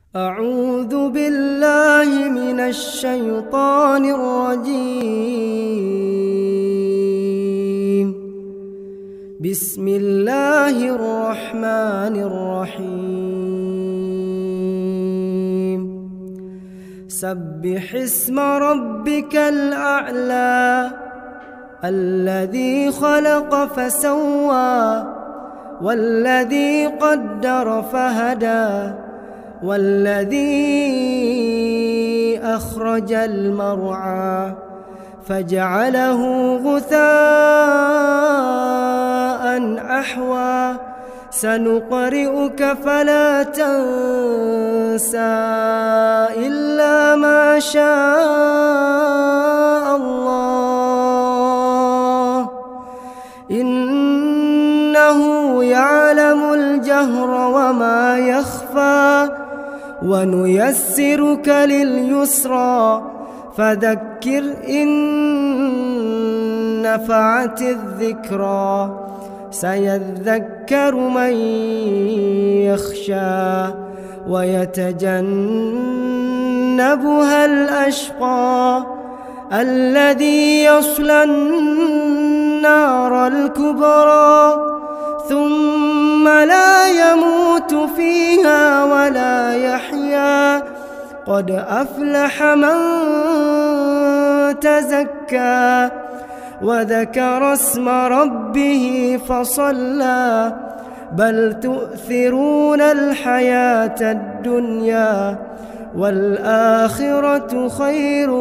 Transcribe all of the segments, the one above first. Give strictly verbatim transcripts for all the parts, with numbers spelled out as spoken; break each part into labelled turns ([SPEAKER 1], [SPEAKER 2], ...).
[SPEAKER 1] أعوذ بالله من الشيطان الرجيم. بسم الله الرحمن الرحيم. سبح اسم ربك الأعلى الذي خلق فسوى والذي قدر فهدى والذي أخرج المرعى فجعله غثاء أحوى سنقرئك فلا تنسى إلا ما شاء الله إنه يعلم الجهر وما يخفى ونيسرك لليسرى فذكر إن نفعت الذكرى سيذكر من يخشى ويتجنبها الأشقى الذي يصلى النار الكبرى ثم لا يموت فيها ولا يحيا قد أفلح من تزكى وذكر اسم ربه فصلى بل تؤثرون الحياة الدنيا والآخرة خير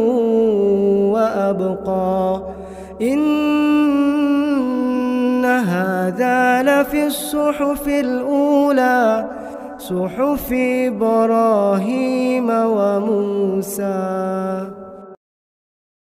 [SPEAKER 1] وأبقى إن هذا لفي الصحف الأولى صحف إبراهيم وموسى.